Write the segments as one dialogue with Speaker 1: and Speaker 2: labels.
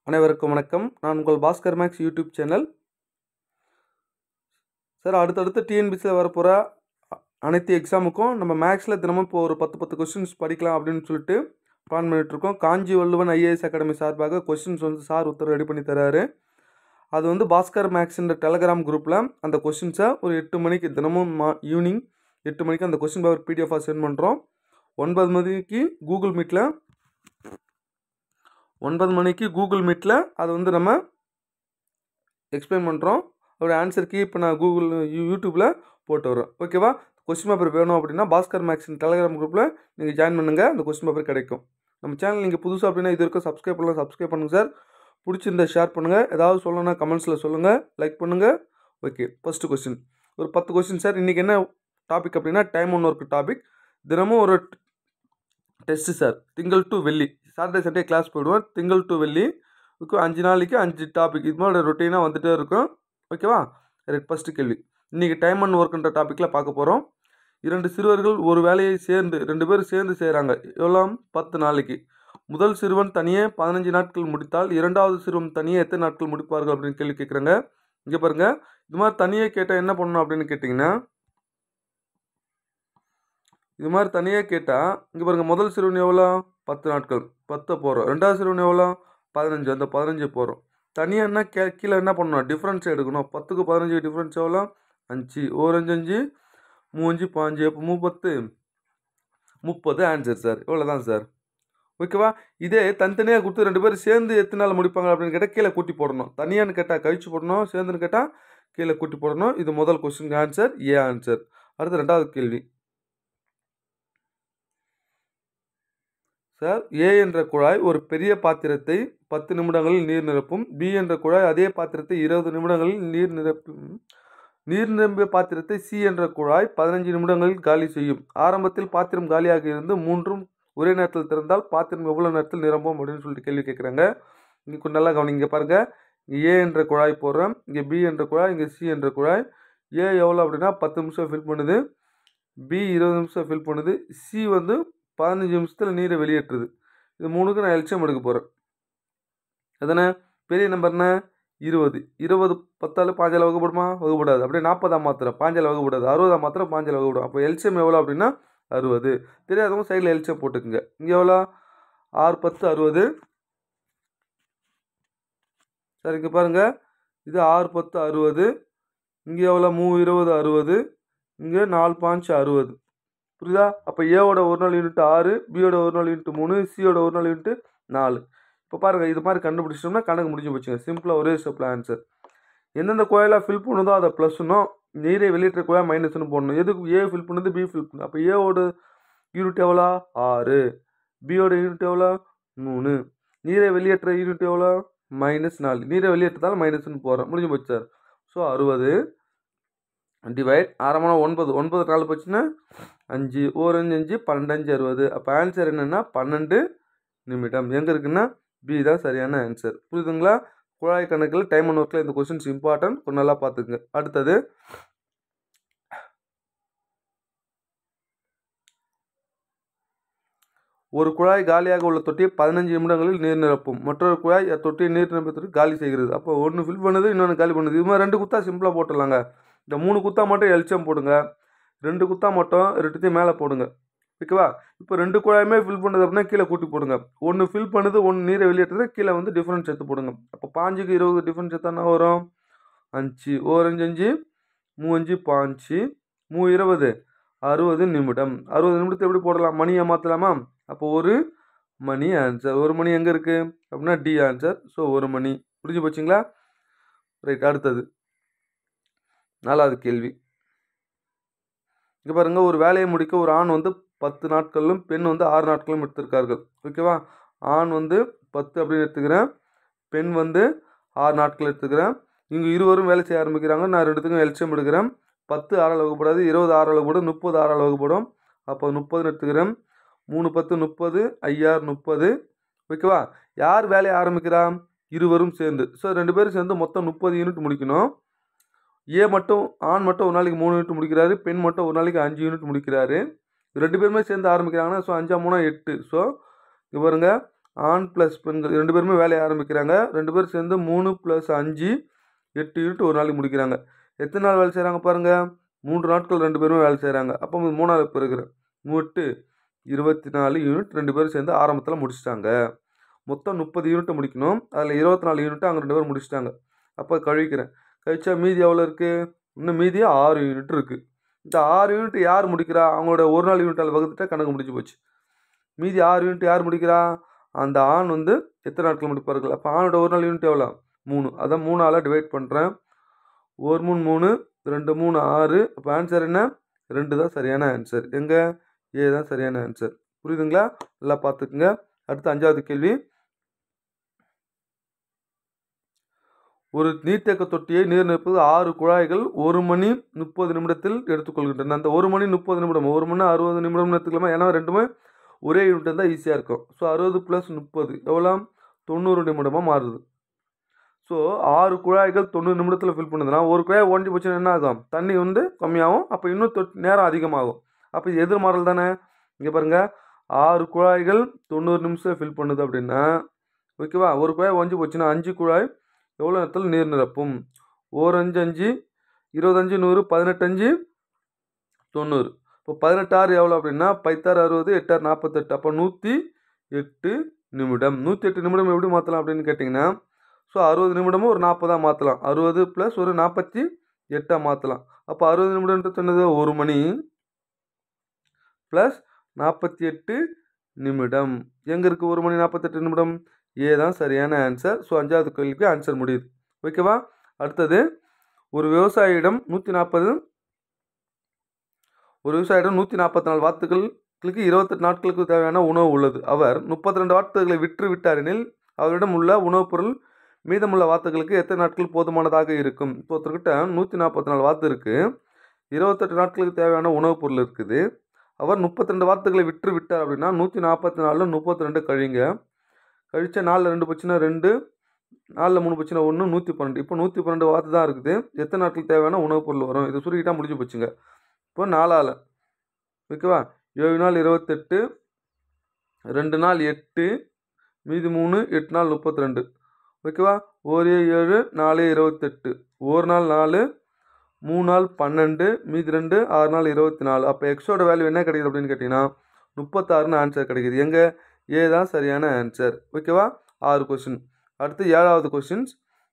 Speaker 1: அனைவருக்கும் வணக்கம். நான் உங்கள் பாஸ்கர்மேக்ஸ் யூடியூப் சேனல். சார், அடுத்தடுத்து டிஎன்பிசியில் வரப்போகிற அனைத்து எக்ஸாமுக்கும் நம்ம மேக்ஸில் தினமும் இப்போ ஒரு 10 கொஸ்டின்ஸ் படிக்கலாம் அப்படின்னு சொல்லிட்டு பிளான் பண்ணிகிட்ருக்கோம். காஞ்சி வள்ளுவன் ஐஏஎஸ் அகாடமி சார்பாக கொஸ்டின்ஸ் சார் உத்தரவு ரெடி பண்ணி தராரு. அது பாஸ்கர் மேக்ஸ்ன்ற டெலகிராம் குரூப்பில் அந்த கொஸ்டின்ஸை ஒரு 8 மணிக்கு தினமும் ஈவினிங் 8 மணிக்கு அந்த கொஸ்டின் பேப்பர் பிடிஎஃபாக சென்ட் பண்ணுறோம். 9 மணிக்கு கூகுள் மீட்டில் அதை நம்ம எக்ஸ்பிளைன் பண்ணுறோம். அதோட ஆன்சருக்கு இப்போ நான் யூடியூப்பில் போட்டு வரோம். ஓகேவா? கொஸ்டின் பேப்பர் வேணும் அப்படின்னா பாஸ்கர் மேக்ஸின் டெலகிராம் குரூப்பில் நீங்கள் ஜாயின் பண்ணுங்கள். அந்த கொஸ்டின் பேப்பர் கிடைக்கும். நம்ம சேனல் நீங்கள் புதுசாக அப்படின்னா இது வரைக்கும் சப்ஸ்கிரைப் பண்ணுங்கள் சார். பிடிச்சிருந்தா ஷேர் பண்ணுங்கள். ஏதாவது சொல்லணும்னா கமெண்ட்ஸில் சொல்லுங்கள், லைக் பண்ணுங்கள். ஓகே, ஃபஸ்ட்டு கொஸ்டின் ஒரு 10 கொஸ்டின் சார். இன்றைக்கி என்ன டாபிக் அப்படின்னா டைம் ஒன் ஒர்க் டாபிக். தினமும் ஒரு டெஸ்ட்டு சார். திங்கள் டு வெள்ளி, சாட்டர்டே சண்டே கிளாஸ் போயிடுவோம். திங்கள் டு வெள்ளி 5 நாளைக்கு 5 டாபிக் இது மாதிரி ரொட்டீனாக வந்துகிட்டே இருக்கும். ஓகேவா? ரைட். ஃபஸ்ட்டு கேள்வி, இன்றைக்கி டைம் அண்ட் ஒர்க்குன்ற டாப்பிக்கில் பார்க்க போகிறோம். 2 சிறுவர்கள் ஒரு வேலையை 2 பேரும் சேர்ந்து செய்கிறாங்க. எவ்வளோ? 10 நாளைக்கு. முதல் சிறுவன் தனியே 15 நாட்கள் முடித்தால் இரண்டாவது சிறுவன் தனியே எத்தனை நாட்கள் முடிப்பார்கள் அப்படின்னு கேள்வி கேட்குறாங்க. இங்கே பாருங்கள், இது மாதிரி தனியே கேட்டால் என்ன பண்ணணும் அப்படின்னு கேட்டிங்கன்னா, இது மாதிரி தனியாக கேட்டால் இங்கே பாருங்கள், முதல் சிறுவன் எவ்வளோ? 10 நாட்கள், 10 போகிறோம். ரெண்டாவது சிறுவன் எவ்வளோ? 15, அந்த 15 போகிறோம். தனியாக என்ன கீழே என்ன பண்ணணும்? டிஃப்ரென்ஸ் எடுக்கணும். 10க்கு 15 டிஃப்ரென்ஸ் எவ்வளோ? 5. 1 5 5 3 5 அப்போ 30 ஆன்சர் சார். இவ்வளோ தான் சார். ஓகேவா? இதே தனித்தனியாக கொடுத்து 2 பேரும் சேர்ந்து எத்தனை நாள் முடிப்பாங்க அப்படின்னு கேட்டால் கீழே கூட்டி போடணும். தனியான்னு கேட்டால் கழிச்சு போடணும், சேர்ந்துன்னு கேட்டால் கீழே கூட்டி போடணும். இது முதல் கொஸ்டின் ஆன்சர், ஏ ஆன்சர். அடுத்து ரெண்டாவது கேள்வி சார். ஏ என்ற குழாய் ஒரு பெரிய பாத்திரத்தை 10 நிமிடங்களில் நீர் நிரப்பும். பி என்ற குழாய் அதே பாத்திரத்தை 20 நிமிடங்களில் நீர் நிரம்பிய பாத்திரத்தை சி என்ற குழாய் 15 நிமிடங்களில் காலி செய்யும். ஆரம்பத்தில் பாத்திரம் காலியாக இருந்து மூன்றும் ஒரே நேரத்தில் திறந்தால் பாத்திரம் எவ்வளோ நேரத்தில் நிரம்பும் அப்படின்னு சொல்லிட்டு கேள்வி கேட்குறாங்க. இங்கே கொஞ்சம் நல்லா கவனிங்க. இங்கே பாருங்கள், இங்கே ஏ என்ற குழாய் போடுறோம், இங்கே பி என்ற குழாய், இங்கே சி என்ற குழாய். ஏ எவ்வளோ அப்படின்னா 10 நிமிஷம் ஃபில் பண்ணுது, பி 20 நிமிஷம் ஃபில் பண்ணுது, சி 15 நிமிஷத்தில் நீரை வெளியேற்றுது. இது மூணுக்கு நான் எல்சியம் எடுக்க போகிறேன். எதனா பெரிய நம்பர்னா 20. 20 10ஆல் 15 வகுப்படுமா? வகுப்படாது. அப்படியே 40 மாத்திரம் 15 வகுப்படாது. 60 மாத்திரம் 15 வகுப்படும். அப்போ எல்சியம் எவ்வளோ அப்படின்னா 60. தெரியாதவங்க சைடில் எல்சியம் போட்டுக்குங்க. இங்கே எவ்வளோ? 6 10 60 சார். இங்கே பாருங்கள், இது 6 10 60. இங்கே எவ்வளோ? 3 20 60. இங்கே 4 5 60. புரியுதா? அப்போ ஏவோட ஒரு நாள் யூனிட் 6, பியோட ஒரு நாள் யூனிட் 3, சியோட ஒரு நாள் யூனிட் 4. இப்போ பாருங்கள், இது மாதிரி கண்டுபிடிச்சிட்டோம்னா கணக்கு முடிஞ்சு போச்சுங்க. சிம்பிளாக ஒரே ஸ்டெப்பில் ஆன்சர். எந்தெந்த கோயிலாக ஃபில் பண்ணுதோ அதை ப்ளஸ்னும், நீரை வெளியேற்ற கோயில் மைனஸ்னு போடணும். எதுக்கு? ஏ ஃபில் பண்ணுது, பி ஃபில் பண்ணுது. அப்போ ஏவோட யூனிட் எவ்வளோ? 6. பியோட யூனிட் எவ்வளோ? 3. நீரை வெளியேற்ற யூனிட் எவ்வளோ? -4. நீரை வெளியேற்றதால் மைனஸ்னு போகிறோம். முடிஞ்சு போச்சு சார். So 60 divide 6 9. 9 4 போச்சுன்னா 5. 1 5 12 5 60. அப்போ ஆன்சர் என்னென்னா 12 நிமிடம். எங்கே இருக்குன்னா பி தான் சரியான ஆன்சர். புரியுதுங்களா? குழாய் கணக்கில் டைம் அண்ட் ஒர்க்கில் இந்த கொஸ்டின்ஸ் இம்பார்ட்டன்ட். கொஞ்சம் நல்லா பார்த்துக்குங்க. அடுத்தது, ஒரு குழாய் காலியாக உள்ள தொட்டியை 15 நிமிடங்களில் நீர் நிரப்பும். மற்றொரு குழாய் தொட்டியை நீர் நிரப்பத்திற்கு காலி செய்கிறது. அப்போ ஒன்று ஃபில் பண்ணுது, இன்னொன்று காலி பண்ணுது. இது மாதிரி 2 குத்தா சிம்பிளாக போட்டுடலாங்க. இந்த 3 குத்தா மட்டும் எல்சியம் போடுங்க, 2 குத்தா மட்டும் 2த்தையும் மேலே போடுங்க. ஓகேவா? இப்போ 2 குழாயுமே ஃபில் பண்ணுது அப்படின்னா கீழே கூட்டி போடுங்க. ஒன்று ஃபில் பண்ணுது, ஒன்று நீரை வெளியேற்றுறது, கீழே டிஃப்ரென்ஸ் எடுத்து போடுங்க. அப்போ 5க்கு 20 டிஃப்ரென்ஸ் எடுத்தால் என்ன வரும்? 5. 1 5 5 5 3 20 60 நிமிடம். 60 நிமிடத்தை எப்படி போடலாம்? மணியை மாற்றலாமா? அப்போ 1 மணி ஆன்சர். 1 மணி எங்கே இருக்குது அப்படின்னா டி ஆன்சர். ஸோ 1 மணி. புரிஞ்சு போச்சுங்களா? ரைட். அடுத்தது 4வது கேள்வி. இங்கே பாருங்கள், ஒரு வேலையை முடிக்க ஒரு ஆண் 10 நாட்களும் பெண் 6 நாட்களும் எடுத்திருக்கார்கள். ஓகேவா? ஆண் 10 அப்படின்னு எடுத்துக்கிறேன், பெண் 6 நாட்கள் எடுத்துக்கிறேன். இங்கே இருவரும் வேலை செய்ய ஆரம்பிக்கிறாங்க. நான் 2த்துக்கும் எல்சியம் எடுக்கிறேன். 10 6ஆல் வகுப்படாது, 20 6ஆல் வகுப்படும், 30 6ஆல் வகுப்படும். அப்போ 30 எடுத்துக்கிறேன். 3 10 30, 5 30. ஓகேவா? யார் வேலையை ஆரம்பிக்கிறா? இருவரும் சேர்ந்து. ஸோ 2 பேரும் சேர்ந்து மொத்தம் 30 யூனிட் முடிக்கணும். ஏ மட்டும், ஆண் மட்டும் ஒரு நாளைக்கு 3 யூனிட் முடிக்கிறாரு, பெண் மட்டும் ஒரு நாளைக்கு 5 யூனிட் முடிக்கிறாரு. 2 பேருமே சேர்ந்து ஆரம்பிக்கிறாங்கன்னா ஸோ 5 3 8. ஸோ இங்கே பாருங்க, ஆண் ப்ளஸ் பெண்கள் 2 பேருமே வேலையை ஆரம்பிக்கிறாங்க. 2 பேரும் சேர்ந்து 3 + 5 8 யூனிட் ஒரு நாளைக்கு முடிக்கிறாங்க. எத்தனை நாள் வேலை செய்கிறாங்க பாருங்கள், 3 நாட்கள் 2 பேருமே வேலை செய்கிறாங்க. அப்போ 3 பெருக்கிறேன் 8 24 யூனிட் 2 பேரும் சேர்ந்து ஆரம்பத்தில் முடிச்சிட்டாங்க. மொத்தம் 30 யூனிட்டை முடிக்கணும். அதில் 24 யூனிட்டை அங்கே 2 பேரும் முடிச்சிட்டாங்க. அப்போ கழிக்கிறேன். கழிச்சா மீதி எவ்வளோ இருக்குது? இன்னும் மீதி 6 யூனிட் இருக்குது. இந்த 6 யூனிட் யார் முடிக்கிறா? அவங்களோட ஒரு நாள் யூனிட்டால் வகுத்துட்டா கணக்கு முடிஞ்சு போச்சு. மீதி 6 யூனிட் யார் முடிக்கிறா? அந்த ஆண் எத்தனை நாட்கள் முடிப்பார்கள்? அப்போ ஆணோட ஒரு நாள் யூனிட் எவ்வளோ? 3. அதான் 3ஆல் டிவைட் பண்ணுறேன். 1 3 3 2 3 6. அப்போ ஆன்சர் என்ன? 2 தான் சரியான ஆன்சர். எங்கே? ஏ தான் சரியான ஆன்சர். புரியுதுங்களா? நல்லா பார்த்துக்குங்க. அடுத்து 5வது கேள்வி. ஒரு நீர்த்தேக்க தொட்டியை நீர் நிரப்புவது 6 குழாய்கள் 1 மணி 30 நிமிடத்தில் எடுத்துக்கொள்கின்றன. அந்த 1 மணி 30 நிமிடம் 1 மணி 60 நிமிடம் எடுத்துக்கலாமா? ஏன்னா ரெண்டுமே ஒரே யூனிட் இருந்தால் ஈஸியாக இருக்கும். ஸோ 60 + 30 எவ்வளோ? 90 நிமிடமாக மாறுது. ஸோ 6 குழாய்கள் 90 நிமிடத்தில் ஃபில் பண்ணுதுன்னா ஒரு குழாய் ஓஞ்சி போச்சுன்னா என்ன ஆகும்? தண்ணி கம்மியாகும். அப்போ இன்னும் நேரம் அதிகமாகும். அப்போ இது எதிர் மாறல் தானே. இங்கே பாருங்கள், 6 குழாய்கள் 90 நிமிஷம் ஃபில் பண்ணுது அப்படின்னா ஓகேவா, ஒரு குழாய் ஓஞ்சி போச்சுன்னா 5 குழாய் எவ்வளோ நேரத்தில் நீர் நிரப்பும்? 1 5 5 25 100 18 5 90. இப்போ 18 6 எவ்வளோ அப்படின்னா 18 60 8 48. அப்போ 108 நிமிடம். 108 நிமிடம் எப்படி மாற்றலாம் அப்படின்னு கேட்டிங்கன்னா, ஸோ 60 நிமிடமும் ஒரு 40 மாற்றலாம். 60 + ஒரு 48 மாற்றலாம். அப்போ 60 நிமிடம்ன்றது என்னது? 1 மணி + 48 நிமிடம். எங்கே இருக்குது 1 மணி 48 நிமிடம்? ஏ தான் சரியான ஆன்சர். ஸோ 5வது கேள்விக்கு ஆன்சர் முடியுது. ஓகேவா? அடுத்தது, ஒரு விவசாயியிடம் 144 வாத்துகளுக்கு 28 நாட்களுக்கு தேவையான உணவு உள்ளது. அவர் 32 வாத்துகளை விற்று விட்டாரெனில் அவரிடம் உள்ள உணவுப் பொருள் மீதமுள்ள வாத்துகளுக்கு எத்தனை நாட்கள் போதுமானதாக இருக்கும்? இப்போ ஒருத்தர்கிட்ட 144 வாத்து இருக்குது, 28 நாட்களுக்கு தேவையான உணவுப் பொருள் இருக்குது. அவர் 32 வாத்துகளை விற்று விட்டார் அப்படின்னா 144 32 கழிங்க. கழிச்சா 4 2 போச்சுன்னா 2, 4 3 போச்சுன்னா 1, 112. இப்போ 112 வாத்து தான் இருக்குது. எத்தனை நாட்கள் தேவையான உணவுப் பொருள் வரும்? இது சுருக்கிட்டா முடிஞ்சு போச்சுங்க. இப்போ 4ஆல் ஓகேவா, 7 நாள் 28, 2 நாள் 8, மீதி 3, 8 நாள் 32. ஓகேவா, 1 7 4 28, 1 நாள் 4, 3 நாள் 12, மீதி 2, 6 நாள் 24. அப்போ எக்ஸோட வேல்யூ என்ன கிடைக்குது அப்படின்னு கேட்டிங்கன்னா 36ன்னு ஆன்சர் கிடைக்குது. எங்கே? ஏ தான் சரியான ஆன்சர். ஓகேவா? 6 கொஸ்டின். அடுத்து 7வது கொஸ்டின்ஸ்.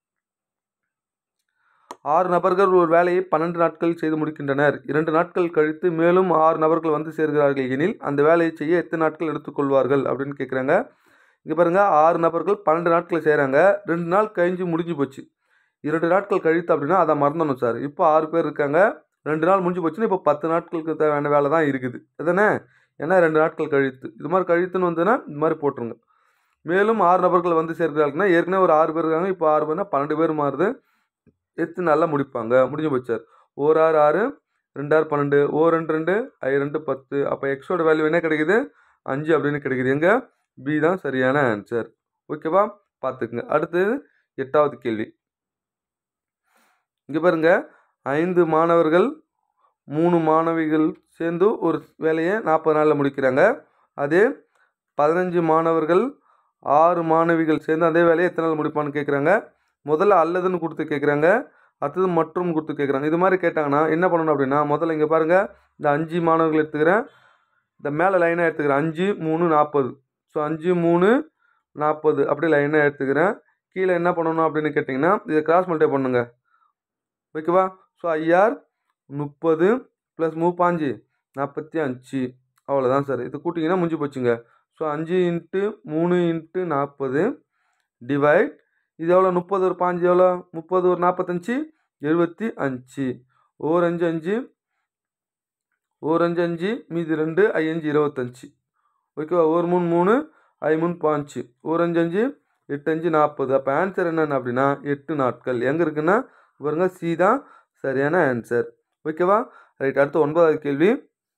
Speaker 1: 6 நபர்கள் ஒரு வேலையை 12 நாட்கள் செய்து முடிக்கின்றனர். 2 நாட்கள் கழித்து மேலும் 6 நபர்கள் வந்து சேர்கிறார்கள் எனில் அந்த வேலையை செய்ய எத்தனை நாட்கள் எடுத்துக்கொள்வார்கள் அப்படின்னு கேட்குறாங்க. இங்கே பாருங்கள், 6 நபர்கள் 12 நாட்கள் செய்கிறாங்க. 2 நாள் கழிஞ்சு முடிஞ்சு போச்சு. 2 நாட்கள் கழித்து அப்படின்னா அதை மறந்துடணும் சார். இப்போ 6 பேர் இருக்காங்க, 2 நாள் முடிஞ்சு போச்சுன்னா இப்போ 10 நாட்களுக்கு தேவையான வேலை தான் இருக்குது. அதுதானே? ஏன்னா 2 நாட்கள் கழித்து இது மாதிரி கழித்துன்னு வந்துன்னா இது மாதிரி போட்டுருங்க. மேலும் 6 நபர்கள் வந்து சேர்க்கிறார்கள்னா ஏற்கனவே ஒரு 6 பேர் இருக்காங்க, இப்போ 6 பேர்னா 12 பேர் மாறுது. எத்தனை நாளில் முடிப்பாங்க? முடிஞ்சு போச்சார். 1 6 6, 2 6 12, 1 2 2, 5 2 10. அப்போ எக்ஸோட வேல்யூ என்ன கிடைக்குது? 5 அப்படின்னு கிடைக்குது. எங்கே? பி தான் சரியான ஆன்சர். ஓகேவா? பார்த்துக்குங்க. அடுத்தது 8வது கேள்வி. இங்கே பாருங்க, 5 மாணவர்கள் 3 மாணவிகள் சேர்ந்து ஒரு வேலையை 40 நாளில் முடிக்கிறாங்க. அதே 15 மாணவர்கள் 6 மாணவிகள் சேர்ந்து அதே வேலையை எத்தனை நாள் முடிப்பான்னு கேட்குறாங்க. முதல்ல அல்லதுன்னு கொடுத்து கேட்குறாங்க, அடுத்தது மற்றும் கொடுத்து கேட்குறாங்க. இது மாதிரி கேட்டாங்கன்னா என்ன பண்ணணும் அப்படின்னா, முதல்ல இங்கே பாருங்கள், இந்த 5 மாணவர்கள் எடுத்துக்கிறேன், இந்த மேலே லைனாக எடுத்துக்கிறேன். 5 3 40. ஸோ 5 3 40 அப்படி லைனாக எடுத்துக்கிறேன். கீழே என்ன பண்ணணும் அப்படின்னு கேட்டிங்கன்னா இதை கிராஸ் மல்டிப்ளை பண்ணுங்க. ஓகேவா? So IR 30 + 35 45. அவ்வளோதான் சார். இது கூட்டிங்கன்னா முடிஞ்சு போச்சுங்க. ஸோ 5 × 3 × 40 டிவைட் இது எவ்வளோ? 30 ஒரு 5 எவ்வளோ? 30 ஒரு 45 75. 1 5 5, 1 5 5, மீதி 2, 5 25. ஓகேவா? 1 3 3, 5 3 5, 1 5 5, 8 5 40. அப்போ ஆன்சர் என்னென்ன அப்படின்னா 8 நாட்கள். எங்கே இருக்குன்னா பாருங்க, சி தான் சரியான ஆன்சர். ஓகேவா? ரைட். அடுத்து 9வது கேள்வி.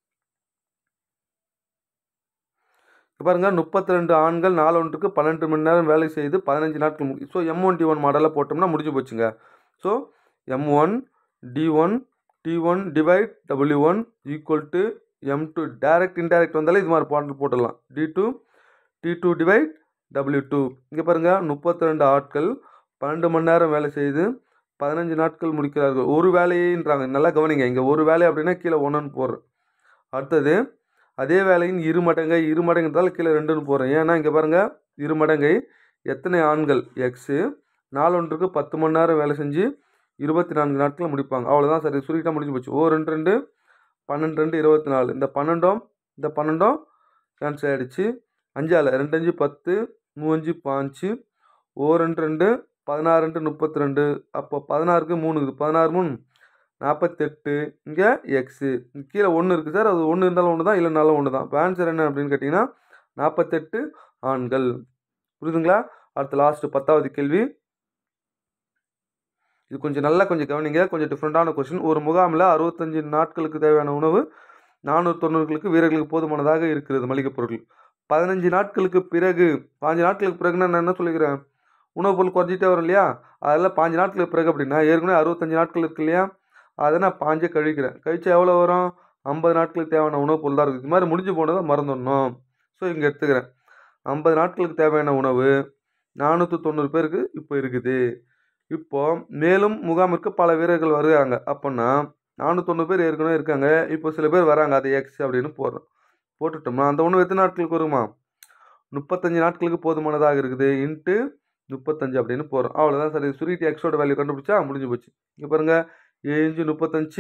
Speaker 1: பாருங்க, 32 ஆண்கள் 4 ஒன்றுக்கு 12 மணி நேரம் வேலை செய்து 15 நாட்கள் ஸோ M1 T1 மாடலில் போட்டோம்னா முடிஞ்சு போச்சுங்க. So M1 D1 T1 divide W1 = M2. Direct indirect வந்தாலே இது மாதிரி போட்டுடலாம். D2 T2 divide W2. இங்கே பாருங்கள் 32 ஆட்கள் 12 மணி நேரம் வேலை செய்து 15 நாட்கள் முடிக்கிறார்கள். ஒரு வேலைன்றாங்க, நல்லா கவனிங்க. இங்கே ஒரு வேலை அப்படின்னா கீழே 1ன்னு போடுறேன். அடுத்தது அதே வேலையின் இருமடங்குன்றதால் கீழே 2ன்னு போடுறேன். ஏன்னா இங்கே பாருங்கள் இருமடங்கை எத்தனை ஆண்கள் எக்ஸு நாளொன்றுக்கு 10 மணி நேரம் வேலை செஞ்சு 24 நாட்கள் முடிப்பாங்க. அவ்வளோதான் சார், சுருக்கிட்டா முடிஞ்சு போச்சு. 2 2 12 2 24. இந்த 12 கேன்சல் ஆகிடுச்சு. 5ஆல் 2 5 10 3 5 5 2 2 16 2 32. அப்போ 16க்கு 3 இருக்குது. 16 3 48. இங்கே எக்ஸு கீழே 1 இருக்குது சார். அது 1 இருந்தாலும் 1 தான், இல்லைனாலும் 1 தான். இப்போ ஆன்சர் என்ன அப்படின்னு கேட்டிங்கன்னா 48 ஆண்கள். புரியுதுங்களா? அடுத்த லாஸ்ட்டு 10வது கேள்வி. இது கொஞ்சம் கவனிங்க. கொஞ்சம் டிஃப்ரெண்ட்டான கொஸ்டின். ஒரு முகாமில் 65 நாட்களுக்கு தேவையான உணவு 490 வீரர்களுக்கு போதுமானதாக இருக்கிறது. மளிகை பொருட்கள் 15 நாட்களுக்கு பிறகு 5 நாட்களுக்கு பிறகுன்னா நான் என்ன சொல்லிக்கிறேன், உணவுப் பொருள் குறைஞ்சிட்டே வரும் இல்லையா? அதில் 5 நாட்களுக்கு பிறகு அப்படின்னா ஏற்கனவே 65 நாட்கள் இருக்கு இல்லையா? அதை நான் 5 கழிக்கிறேன். கழிச்சா எவ்வளோ வரும்? 50 நாட்களுக்கு தேவையான உணவுப் பொருள் தான் இருக்குது. இது மாதிரி முடிஞ்சு போனதை மறந்துடணும். ஸோ இங்கே எடுத்துக்கிறேன். 50 நாட்களுக்கு தேவையான உணவு 490 பேருக்கு இப்போ இருக்குது. இப்போ மேலும் முகாமிற்கு பல வீரர்கள் வருகிறாங்க. அப்போன்னா 490 பேர் ஏற்கனவே இருக்காங்க. இப்போ சில பேர் வராங்க. அது எக்ஸ் அப்படின்னு போட்டுட்டோம்னா அந்த உணவு எத்தனை நாட்களுக்கு வருமா? 35 நாட்களுக்கு போதுமானதாக இருக்குது இன்ட்டு 35 அப்படின்னு போகிறோம். அவ்வளோதான் சார். இது சுருக்கிட்டு எக்ஸோட வேல்யூ கண்டுபிடிச்சா முடிஞ்சு போச்சு. இங்கே பாருங்கள் 7 35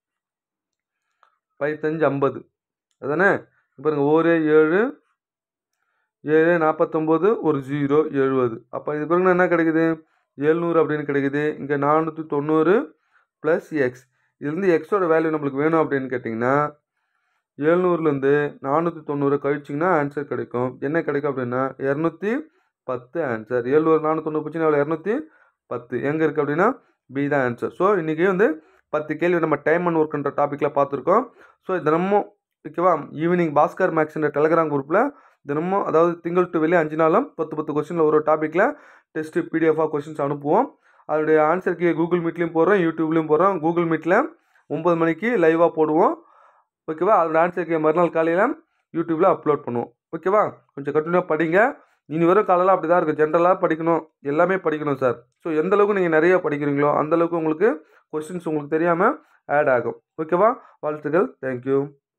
Speaker 1: 5 50 அதானே? பாருங்கள் 1 7 7 49 ஒரு 0 70. அப்போ இது பாருங்கன்னா என்ன கிடைக்குது? 700 அப்படின்னு கிடைக்குது. இங்கே 490 ப்ளஸ் எக்ஸ். இதுலேருந்து எக்ஸோட வேல்யூ நம்மளுக்கு வேணும் அப்படின்னு கேட்டிங்கன்னா 700லேருந்து 490 கழிச்சிங்கன்னா ஆன்சர் கிடைக்கும். என்ன கிடைக்கும் அப்படின்னா 210 ஆன்சர். 700 490 போச்சுன்னா எவ்வளோ? 210. எங்கே இருக்குது அப்படின்னா பி தான் ஆன்சர். ஸோ இன்றைக்கி 10 கேள்வி நம்ம டைம் அண்ட் ஒர்க்குன்ற டாப்பிக்கில் பார்த்துருக்கோம். ஸோ தினமும் ஓகேவா ஈவினிங் பாஸ்கர் மேக்ஸ்ன்ற டெலகிராம் குரூப்பில் தினமும், அதாவது திங்கள் டு வெள்ளி 5 நாளும் 10 கொஸ்டினில் ஒரு டாப்பிக்கில் டெஸ்ட்டு பிடிஎஃபாக கொஸ்டின்ஸ் அனுப்புவோம். அதோடைய ஆன்சருக்கு கூகுள் மீட்லேயும் போடுறோம், யூடியூப்லேயும் போடுறோம். கூகுள் மீட்டில் 9 மணிக்கு லைவாக போடுவோம். ஓகேவா? அதோட ஆன்சருக்கு மறுநாள் காலையில் யூடியூப்பில் அப்லோட் பண்ணுவோம். ஓகேவா? கொஞ்சம் கண்டினியூவாக படிங்க. இனி வரும் காலையில் அப்படி தான் இருக்குது. ஜென்ரலாக படிக்கணும், எல்லாமே படிக்கணும் சார். ஸோ எந்தளவுக்கு நீங்கள் நிறைய படிக்கிறீங்களோ அந்தளவுக்கு உங்களுக்கு கொஸ்டின்ஸ் உங்களுக்கு தெரியாமல் ஆட் ஆகும். ஓகேவா? வாழ்த்துக்கள். தேங்க்யூ.